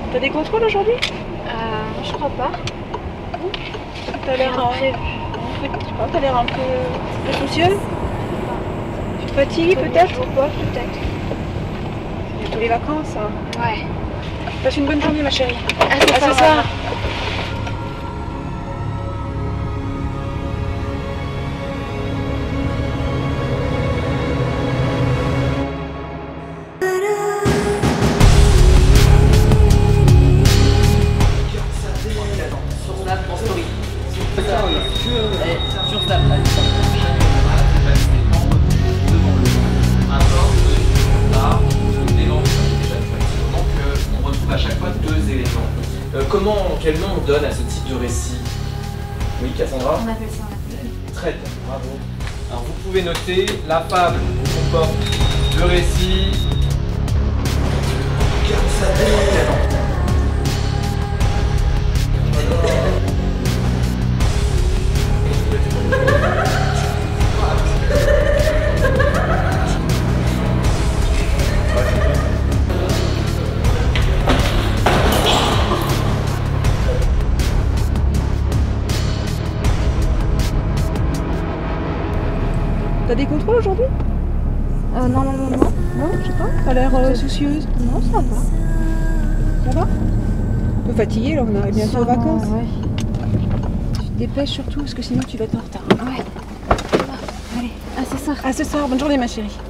T'as des contrôles aujourd'hui? Je crois pas. T'as l'air t'as l'air un peu soucieuse. Tu te fatigues peut-être? Peut-être. C'est bientôt les vacances. Hein. Ouais. Passe une bonne journée ma chérie. À ce soir. Sur Snap, on retrouve à chaque fois deux éléments. Quel nom on donne à ce type de récit? Oui, Cassandra? On appelle ça Très bien, bravo. Alors vous pouvez noter, la fable comporte le récit. T'as des contrôles aujourd'hui? Non. Non, je sais pas. T'as l'air soucieuse. Non, ça va. Ça va? Un peu fatiguée là, on arrive bientôt aux vacances. Ouais. Tu te dépêches surtout parce que sinon tu vas être en retard. Ouais. Allez, à ce soir. À ce soir, bonne journée ma chérie.